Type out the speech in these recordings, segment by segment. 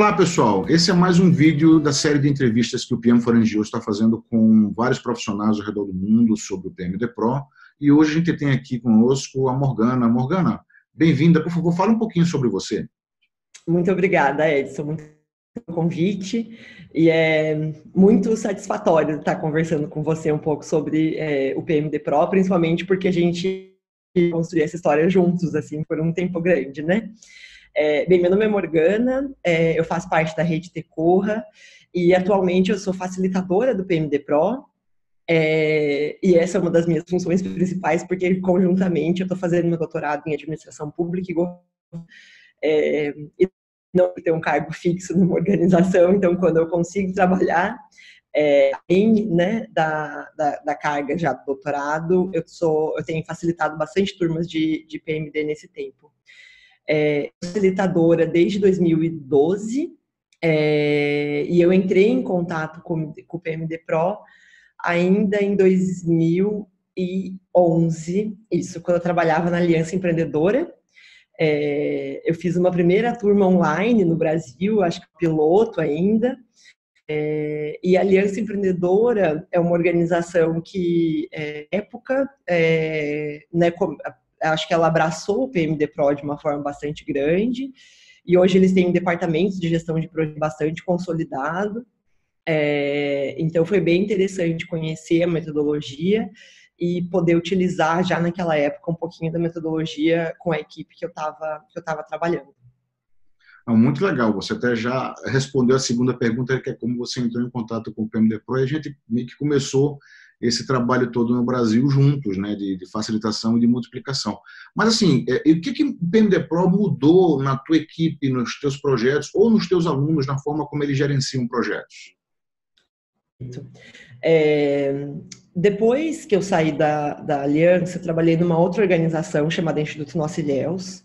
Olá, pessoal. Esse é mais um vídeo da série de entrevistas que o PM4NGO está fazendo com vários profissionais ao redor do mundo sobre o PMD Pro. E hoje a gente tem aqui conosco a Morgana. Morgana, bem-vinda. Por favor, fala um pouquinho sobre você. Muito obrigada, Edson, muito pelo convite. E é muito satisfatório estar conversando com você um pouco sobre o PMD Pro, principalmente porque a gente construiu essa história juntos, assim, por um tempo grande, né? Bem, meu nome é Morgana, eu faço parte da rede Tecorra e atualmente eu sou facilitadora do PMD Pro. E essa é uma das minhas funções principais, porque conjuntamente eu estou fazendo meu doutorado em administração pública e governo. E não ter um cargo fixo numa organização, então quando eu consigo trabalhar além, né, da carga já do doutorado, eu tenho facilitado bastante turmas de PMD nesse tempo. Facilitadora desde 2012, e eu entrei em contato com o PMD Pro ainda em 2011, isso, quando eu trabalhava na Aliança Empreendedora. Eu fiz uma primeira turma online no Brasil, acho que piloto ainda, e a Aliança Empreendedora é uma organização que, época, né, acho que ela abraçou o PMD Pro de uma forma bastante grande, e hoje eles têm um departamento de gestão de projetos bastante consolidado. Então foi bem interessante conhecer a metodologia e poder utilizar já naquela época um pouquinho da metodologia com a equipe que eu estava trabalhando. Muito legal, você até já respondeu a segunda pergunta, que é como você entrou em contato com o PMD Pro, e a gente meio que começou esse trabalho todo no Brasil juntos, né, de facilitação e de multiplicação. Mas assim, o que o PMD Pro mudou na tua equipe, nos teus projetos, ou nos teus alunos, na forma como eles gerenciam projetos? Depois que eu saí da Aliança, eu trabalhei numa outra organização chamada Instituto Nossa Ilhéus,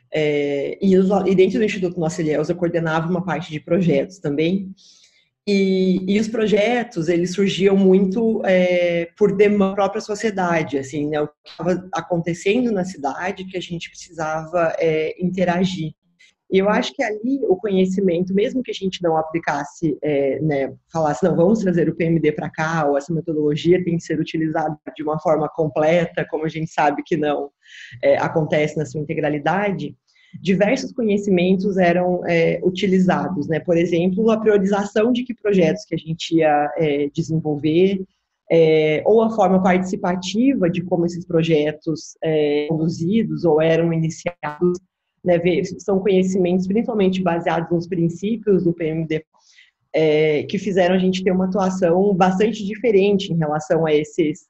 e dentro do Instituto Nossa Ilhéus eu coordenava uma parte de projetos também, e os projetos, eles surgiam muito por demanda da própria sociedade, assim, né, o que estava acontecendo na cidade que a gente precisava interagir. E eu acho que ali o conhecimento, mesmo que a gente não aplicasse, né, falasse, não, vamos trazer o PMD para cá, ou essa metodologia tem que ser utilizada de uma forma completa, como a gente sabe que não acontece na sua integralidade, diversos conhecimentos eram utilizados, né? Por exemplo, a priorização de que projetos que a gente ia desenvolver, ou a forma participativa de como esses projetos conduzidos ou eram iniciados, né, são conhecimentos principalmente baseados nos princípios do PMD, que fizeram a gente ter uma atuação bastante diferente em relação a esses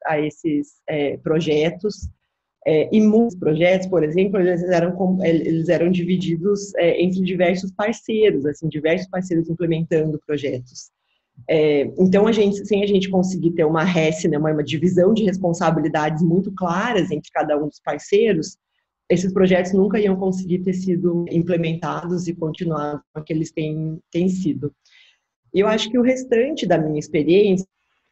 projetos. E muitos projetos, por exemplo, eles eram divididos entre diversos parceiros, assim, diversos parceiros implementando projetos. Então, sem a gente conseguir ter uma RES, né, uma divisão de responsabilidades muito claras entre cada um dos parceiros, esses projetos nunca iam conseguir ter sido implementados e continuar como que eles têm sido. Eu acho que o restante da minha experiência,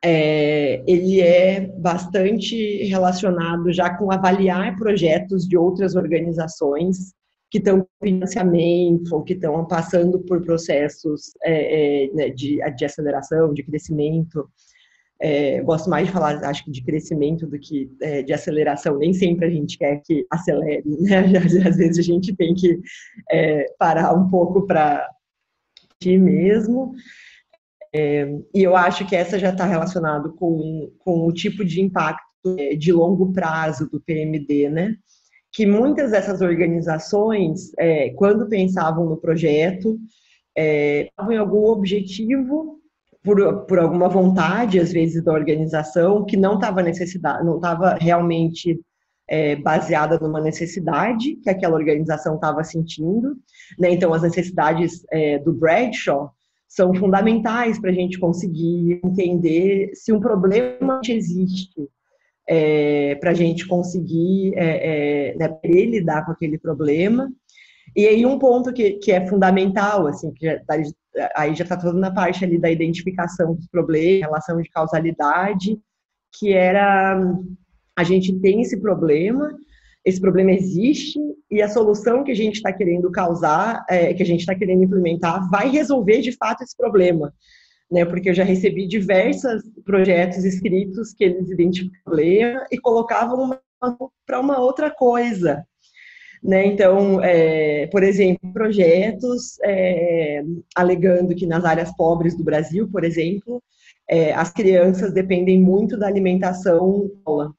ele é bastante relacionado já com avaliar projetos de outras organizações que estão com financiamento ou que estão passando por processos né, de aceleração, de crescimento. Gosto mais de falar, acho que de crescimento do que de aceleração. Nem sempre a gente quer que acelere, né? Às vezes a gente tem que parar um pouco para ti mesmo. E eu acho que essa já está relacionado com o tipo de impacto de longo prazo do PMD, né? Que muitas dessas organizações, quando pensavam no projeto, estavam em algum objetivo por alguma vontade, às vezes, da organização, que não estava realmente baseada numa necessidade que aquela organização estava sentindo, né? Então, as necessidades do Bradshaw são fundamentais para a gente conseguir entender se um problema existe, para a gente conseguir né, lidar com aquele problema. E aí um ponto que é fundamental, assim, que aí já está toda na parte ali da identificação dos problemas, relação de causalidade, que era a gente tem esse problema, esse problema existe e a solução que a gente está querendo causar, que a gente está querendo implementar, vai resolver de fato esse problema, né? Porque eu já recebi diversos projetos escritos que eles identificam o problema e colocavam para uma outra coisa, né? Então, por exemplo, projetos alegando que nas áreas pobres do Brasil, por exemplo, as crianças dependem muito da alimentação escola.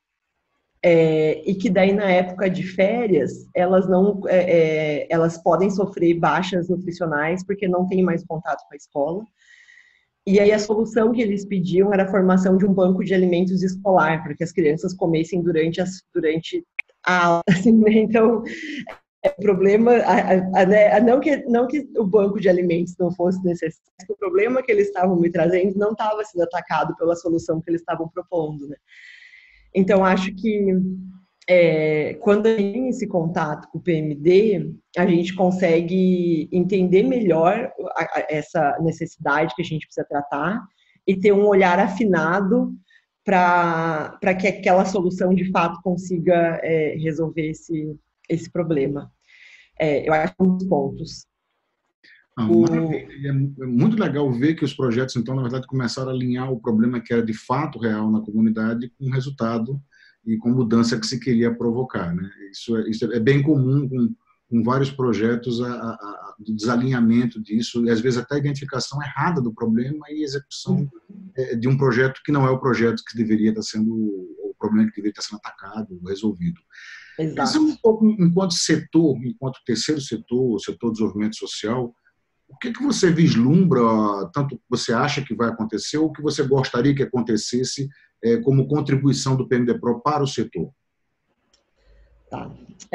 E que daí na época de férias elas não elas podem sofrer baixas nutricionais porque não tem mais contato com a escola. E aí a solução que eles pediam era a formação de um banco de alimentos escolar para que as crianças comessem durante a aula, assim, né? Então o problema não que o banco de alimentos não fosse necessário, o problema que eles estavam me trazendo não estava sendo atacado pela solução que eles estavam propondo, né? Então, acho que quando tem esse contato com o PMD, a gente consegue entender melhor essa necessidade que a gente precisa tratar e ter um olhar afinado para que aquela solução, de fato, consiga resolver esse problema. Eu acho que é um dos pontos. Maravilha. É muito legal ver que os projetos, então, na verdade, começaram a alinhar o problema que era de fato real na comunidade com o resultado e com a mudança que se queria provocar, né? Isso é bem comum com vários projetos, do desalinhamento disso, e às vezes até a identificação errada do problema e execução de um projeto que não é o projeto que deveria estar sendo, o problema que deveria estar sendo atacado, resolvido. Exato. Pensando um pouco enquanto setor, enquanto terceiro setor, o setor do desenvolvimento social, o que você vislumbra, tanto que você acha que vai acontecer ou o que você gostaria que acontecesse como contribuição do PMDPRO para o setor? Tá.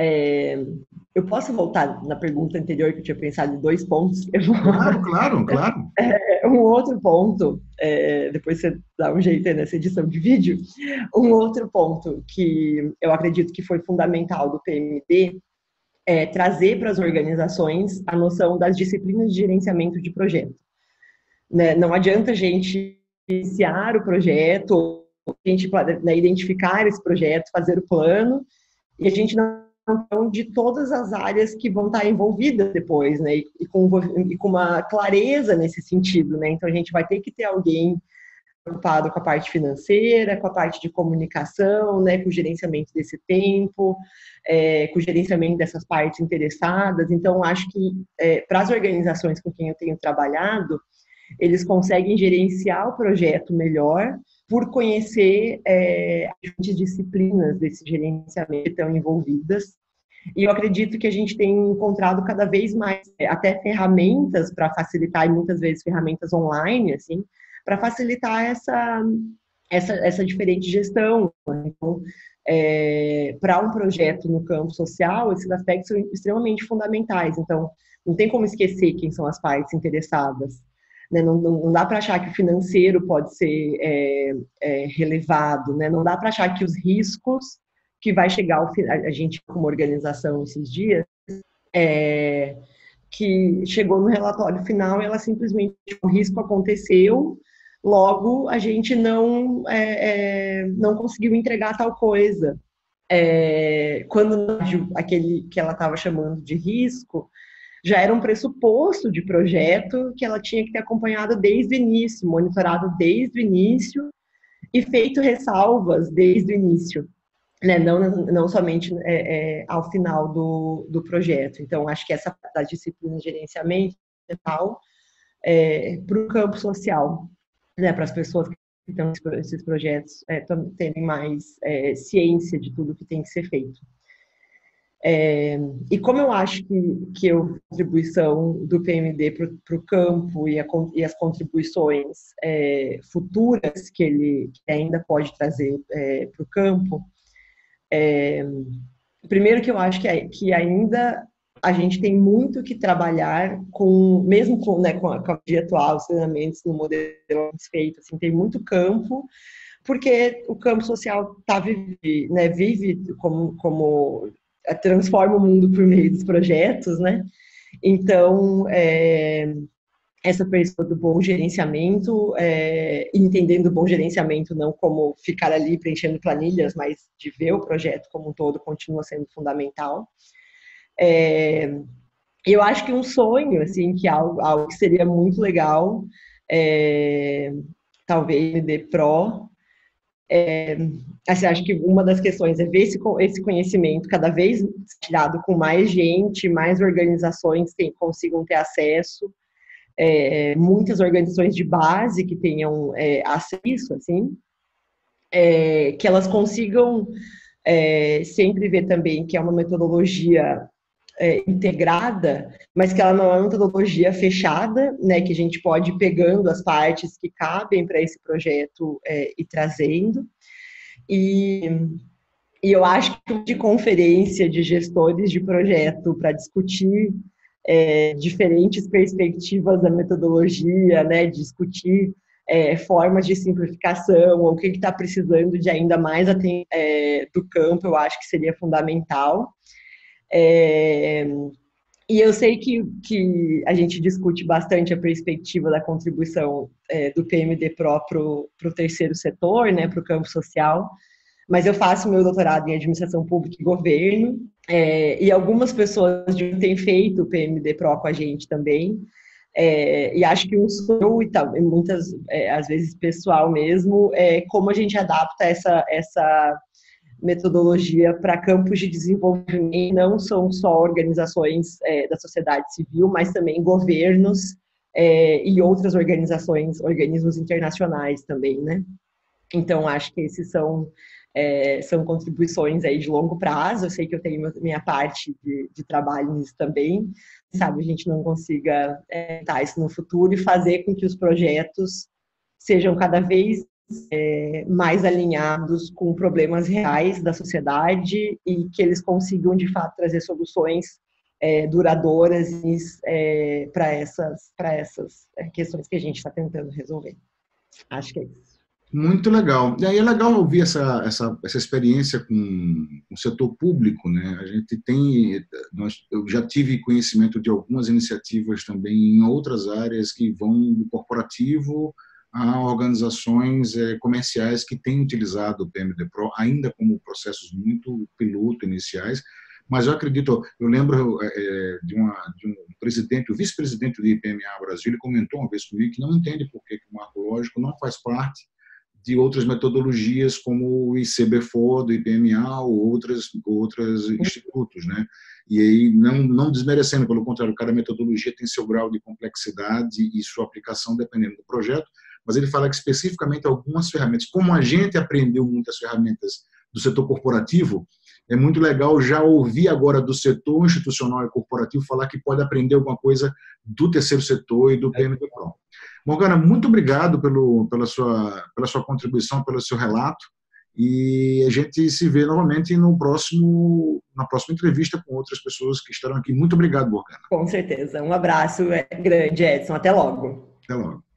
Eu posso voltar na pergunta anterior, que eu tinha pensado em 2 pontos? Claro. Um outro ponto, depois você dá um jeito aí nessa edição de vídeo, um outro ponto que eu acredito que foi fundamental do PMD é trazer para as organizações a noção das disciplinas de gerenciamento de projeto. Né? Não adianta a gente iniciar o projeto, a gente identificar esse projeto, fazer o plano, e a gente não tem de todas as áreas que vão estar envolvidas depois, né? E com uma clareza nesse sentido, né? Então a gente vai ter que ter alguém preocupado com a parte financeira, com a parte de comunicação, né, com o gerenciamento desse tempo, com o gerenciamento dessas partes interessadas. Então, acho que para as organizações com quem eu tenho trabalhado, eles conseguem gerenciar o projeto melhor por conhecer as disciplinas desse gerenciamento que estão envolvidas. E eu acredito que a gente tem encontrado cada vez mais até ferramentas para facilitar, e muitas vezes ferramentas online, assim, para facilitar essa diferente gestão. Então, para um projeto no campo social, esses aspectos são extremamente fundamentais. Então, não tem como esquecer quem são as partes interessadas. Né? Não dá para achar que o financeiro pode ser relevado, né? Não dá para achar que os riscos que vai chegar ao final, a gente como organização esses dias, que chegou no relatório final, ela simplesmente, o risco aconteceu, logo a gente não conseguiu entregar tal coisa. Quando aquele que ela estava chamando de risco, já era um pressuposto de projeto que ela tinha que ter acompanhado desde o início, monitorado desde o início e feito ressalvas desde o início, né? Não somente ao final do projeto. Então, acho que essa da disciplina de gerenciamento é tal para o campo social, né? Para as pessoas que estão nesses projetos terem mais ciência de tudo que tem que ser feito. E como eu acho que a contribuição do PMD para o campo e as contribuições futuras que ele ainda pode trazer para o campo, primeiro que eu acho que ainda a gente tem muito que trabalhar mesmo com a dia atual, os treinamentos no modelo feito, assim, tem muito campo, porque o campo social vive como transforma o mundo por meio dos projetos, né? Então, essa pessoa do bom gerenciamento, entendendo o bom gerenciamento não como ficar ali preenchendo planilhas, mas de ver o projeto como um todo continua sendo fundamental. Eu acho que um sonho, assim, que algo que seria muito legal, talvez MD Pro, assim, acho que uma das questões é ver esse conhecimento cada vez tirado com mais gente, mais organizações consigam ter acesso, muitas organizações de base que tenham acesso, assim, que elas consigam sempre ver também que é uma metodologia integrada, mas que ela não é uma metodologia fechada, né, que a gente pode ir pegando as partes que cabem para esse projeto e trazendo. E eu acho que de conferência de gestores de projeto para discutir diferentes perspectivas da metodologia, né, discutir formas de simplificação, ou o que está precisando de ainda mais do campo, eu acho que seria fundamental. E eu sei que a gente discute bastante a perspectiva da contribuição do PMD Pro para o terceiro setor, né, para o campo social, mas eu faço meu doutorado em administração pública e governo, e algumas pessoas têm feito o PMD Pro com a gente também, e acho que um sonho, e muitas, às vezes pessoal mesmo, como a gente adapta essa metodologia para campos de desenvolvimento, não são só organizações da sociedade civil, mas também governos e outras organizações, organismos internacionais também, né? Então, acho que esses são contribuições aí de longo prazo. Eu sei que eu tenho minha parte de trabalho nisso também, sabe? A gente não consiga tentar isso no futuro e fazer com que os projetos sejam cada vez mais alinhados com problemas reais da sociedade e que eles consigam, de fato, trazer soluções duradouras para essas questões que a gente está tentando resolver. Acho que é isso. Muito legal. E aí é legal ouvir essa experiência com o setor público, né? A gente eu já tive conhecimento de algumas iniciativas também em outras áreas que vão do corporativo a organizações comerciais que têm utilizado o PMD Pro, ainda como processos muito piloto iniciais, mas eu lembro de um presidente, o vice-presidente do IPMA Brasil, ele comentou uma vez comigo que não entende por que o marco lógico não faz parte de outras metodologias como o ICB4 do IPMA ou outros institutos, né? E aí, não desmerecendo, pelo contrário, cada metodologia tem seu grau de complexidade e sua aplicação dependendo do projeto, mas ele fala que especificamente algumas ferramentas, como a gente aprendeu muitas ferramentas do setor corporativo, é muito legal já ouvir agora do setor institucional e corporativo falar que pode aprender alguma coisa do terceiro setor e do PMD Pro. Morgana, muito obrigado pela sua contribuição, pelo seu relato, e a gente se vê novamente na próxima entrevista com outras pessoas que estarão aqui. Muito obrigado, Morgana. Com certeza. Um abraço grande, Edson. Até logo. Até logo.